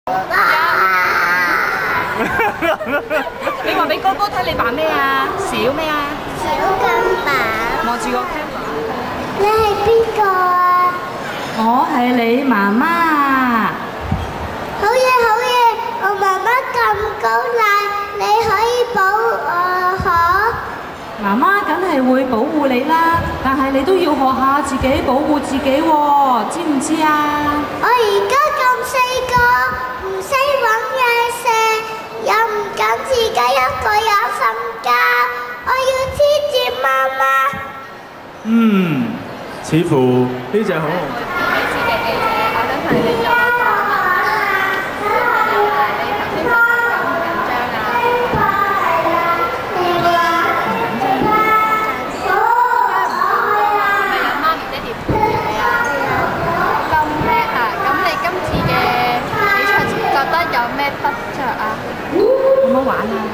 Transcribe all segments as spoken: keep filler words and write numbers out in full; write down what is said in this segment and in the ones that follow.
你話俾哥哥睇你扮咩啊？小咩啊？ 小金版。 望住個 camera。 你係邊個啊？ 我係你媽媽。 好嘢好嘢！我媽媽咁高大，你可以保護我可？ 媽媽梗係會保護你啦，但係你都要學下自己保護自己喎，知唔知啊？ 我而家咁細個，唔識揾嘢食，又唔敢自己一個人瞓覺，我要黐住媽媽。 嗯，似乎呢隻好。 有咩得着啊？ 好唔好玩啊？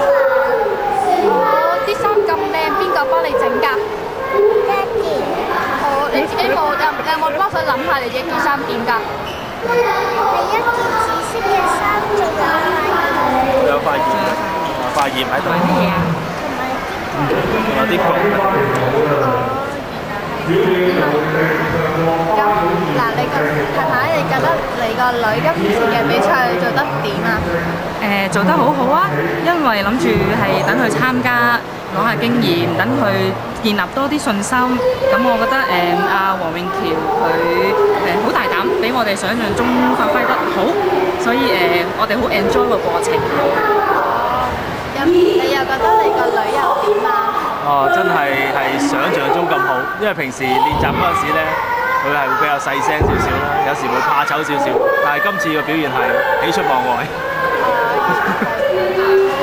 哦，啲衫咁靚，邊個幫你整㗎？ 爹哋。 哦，你自己冇有有冇幫手諗下你自己件衫點㗎？ 係一件紫色嘅衫，仲有塊有塊鹽，塊鹽喺度。 玩乜嘢啊？ 仲有啲pommes。 咁嗱，你個太太，你覺得你個女今次嘅比賽做得點啊？ 誒、做得好好啊，因為諗住係等佢參加攞下經驗，等佢建立多啲信心。咁我覺得誒阿黃詠喬佢誒好大膽，比我哋想象中發揮得好，所以誒、我哋好 enjoy 個過程。 咁你又覺得你個女又點啊？ 哦，真係係想像中咁好，因為平時練習嗰陣時咧，佢係會比較細聲少少啦，有時會怕醜少少，但係今次嘅表現係喜出望外。